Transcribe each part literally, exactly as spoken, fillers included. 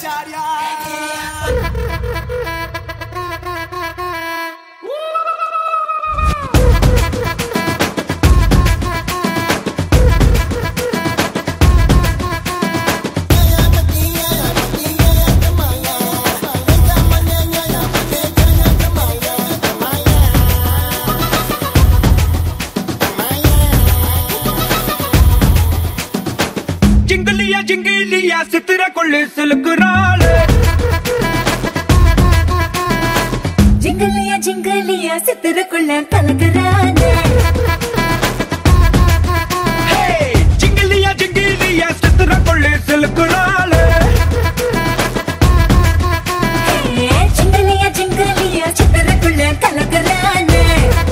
जिंगलिया सितरा कोले सिलकुराले जिंगलिया जिंगलिया सितरा कोले कलकराले हे जिंगलिया जिंगलिया सितरा कोले सिलकुराले हे जिंगलिया जिंगलिया सितरा कोले कलकराले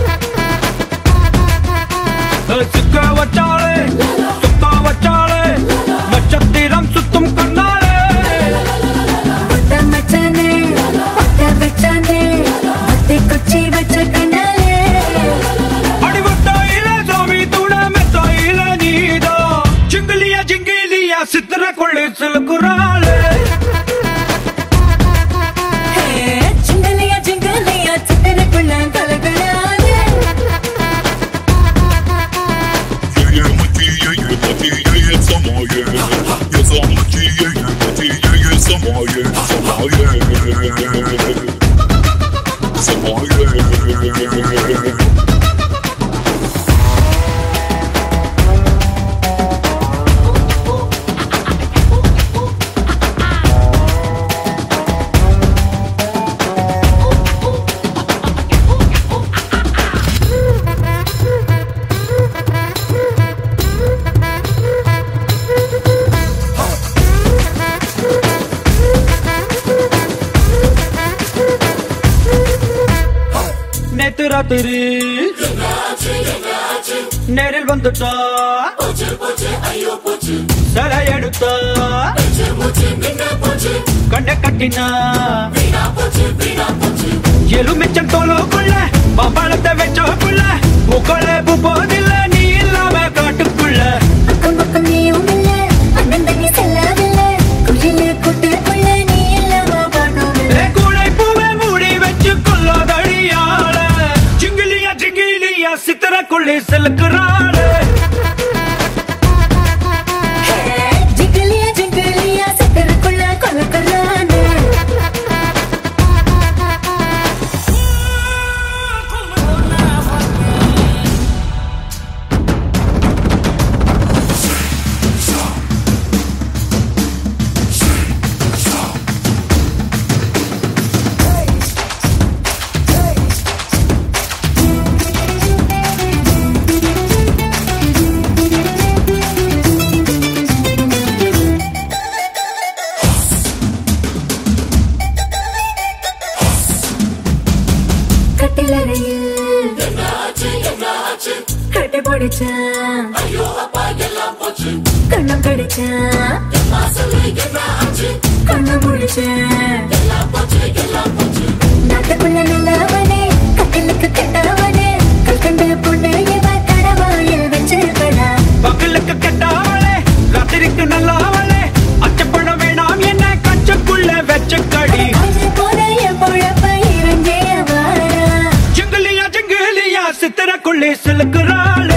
सुक्का वचाले सुक्का वचाले चत्तीरम सुत्तम कन्नाले पत्ता मचाने पत्ता बचाने पत्ते कुची बच कन्नाले अड़ी वट्टा इले स्वामी तूड़ा में तो इले नीदा जिंगलिया जिंगलिया सितरा कोले सिलकुराले हे जिंगलिया जिंगलिया सितरा कोले कलकराले ये ये मची ये ये मची ये ये समोये Samoye, Samoye, Samoye. तेरी नेरिल बंदुटा सर एडुता कंडे कट्टिना येलु मिच्चन तोलो कुल्ले बाबालते वेचो कुल्ले बुकोले बुबोदिल्ले नीला में काटुकुल्ले अक्कम अक्कम नीयु मिल्ले अन्नंदनी सल्लाविल्ले कुजिले कुट्टे कुल्ले नीला में काटुकुल्ले कुड़े पूवे मूड़ी वेच्चु कुल्लो दड़ियाले जिंगलिया सितरा कोले सिलकुराले जिंगलिया जिंगलिया सितरा कोले कलकराले ஐயோ அப்பா எல்லாம் போச்சு கண்ணம் கடிச்சா கண்ணம் முடிச்சா எல்லாம் போச்சு எல்லாம் போச்சு நாட்டுக்குள்ள நல்லவனே கட்டிலுக்கு கெட்டவனே கல்கண்டு பொண்ணு இவ கடவாயில் வச்சிருக்கடா பகலுக்கு கெட்டவளே ராத்திரிக்கு நல்லவளே அச்சப்பட வேணாம் என்ன கச்சக்குள்ள வச்சுக்கடி போன என் பொழப்ப இறங்கிய வாரா ஜிங்கலியா ஜிங்கலியா சித்தர கொள்ளே சிலுக்குறாளே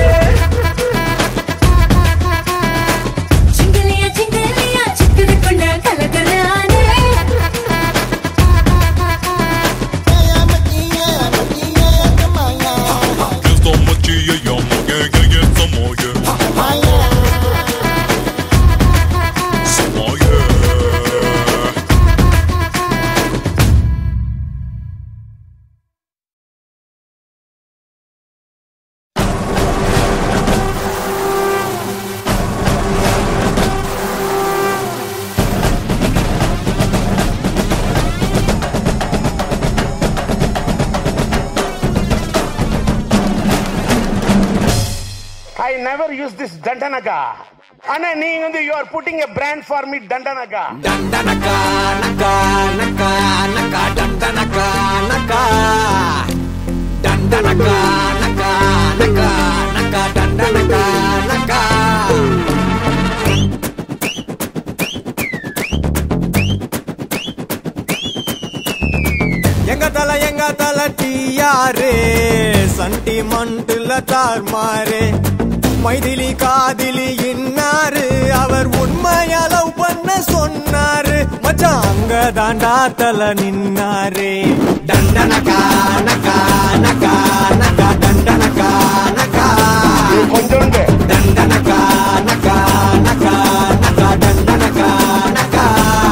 I never use this Dandanaga. Anna, you are putting a brand for me, Dandanaga. Dandanaga, naga, naga, naga, Dandanaga, naga. Dandanaga, naga, naga, naga, Dandanaga, naga. தல டியாரே சண்டிமண்டுல தார்மாரே மைதிலி காதிலி இன்னாரு அவர் உண்மையா லவ் பண்ண சொன்னாரு மச்சான் அங்க தாண்டா தல நின்னாரே டண்டனகா நகா நகா நகா டண்டனகா நகா கொஞ்சம் டண்டனகா நகா நகா நகா டண்டனகா நகா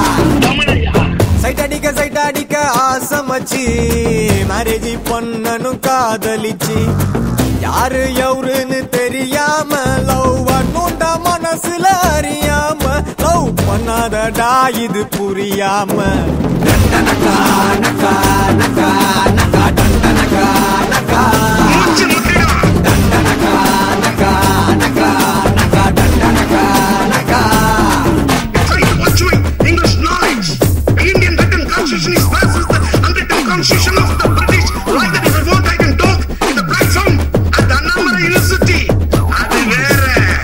சைட் அடிக்க சைட் அடிக்க ஆசமச்சி மேரேஜ் பண்ணனும் காதலிச்சி யாரு எவருன்னு தெரியாம லவ் பண்ணுண்டா மனசுல அறியாம லவ் பண்ணாதடா இது புரியாம டண்டனகா நகா நகா நகா டண்டனகா நகா டண்டனகா நகா நகா நகா டண்டனகா நகா English knowledge. The Indian written constitution is versus the unwritten constitution of the British. Like that, if I want, I can talk in the platform at the Annamala University. அது வேற.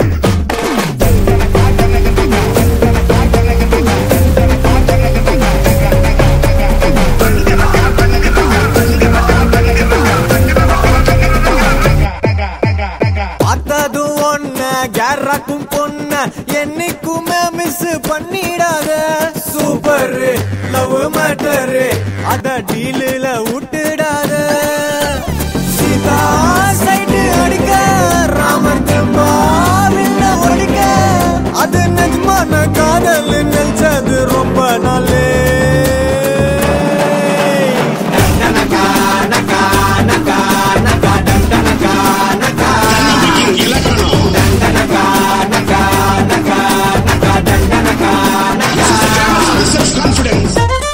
பார்த்ததும் ஒன்ன கேரக்கும் பொண்ண என்னைக்குமே மிஸ் பண்ணிடாத சூப்பர் லவ் மேட்டர் அத டீலில விட்டுடாத Sita side அடிக்க ராமர் பாவில்ல ஒடிக்க அது நிஜமான காதல் நினைச்சது ரொம்ப நாளே டண்டனகா நகா நகா நகா டண்டனகா நகா டண்டனகா நகா நகா நகா டண்டனகா நகா Self-confidence.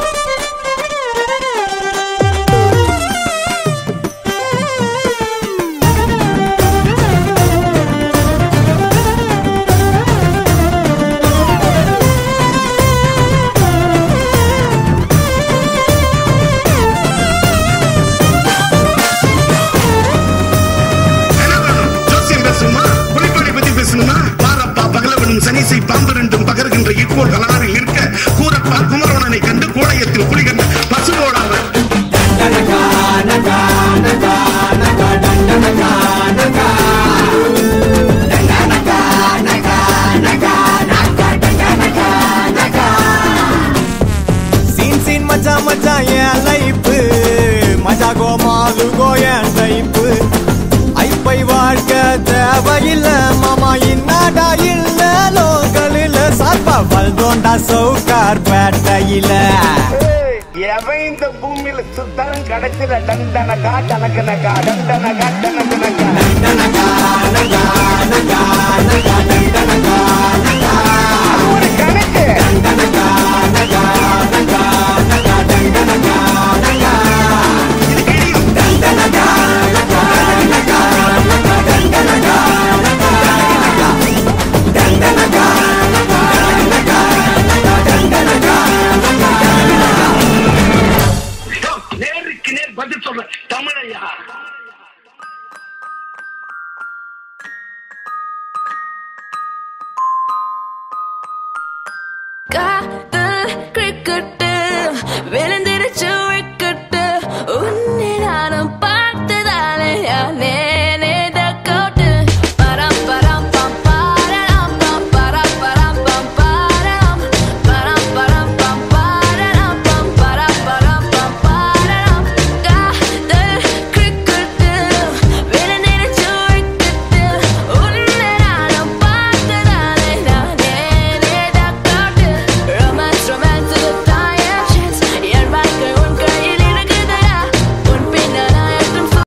சனிசை பாம்பு ரெண்டும் பகர்கின்ற இக்கோள் கலாரில் இருக்க கூறப்பா குமரோணனை கண்டு கோடையத்தில் குளிகண்ட பசுவோடாவர் டண்டனகா நகா நகா நகா டண்டனகா நகா டண்டனகா நகா நகா நகா டண்டனகா நகா சீன் சீன் மச்சா மச்சா என் லைஃப் மஜா கோ மாலு கோ என் டைப் ஐப்பை வாழ்க்கை தேவையில்ல மாமா இன்னாடா இல்ல லோக்கலில் சாப்பா வல்தோண்டா சவுக்கார் பேட்டையில எவன் இந்த பூமியில சுத்தரம் கிடைச்சிட டண்டனகா டனகனகா டண்டனகா டனகனகா டண்டனகா நகா நகா நகா